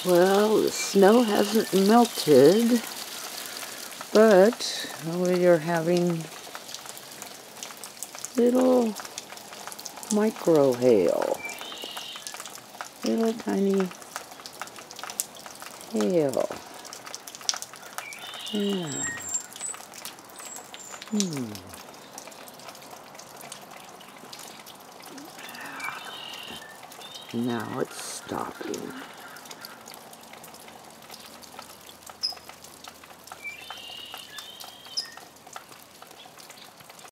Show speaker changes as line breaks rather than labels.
Well, the snow hasn't melted, but we are having little micro hail. Little tiny hail. Yeah. Now it's stopping.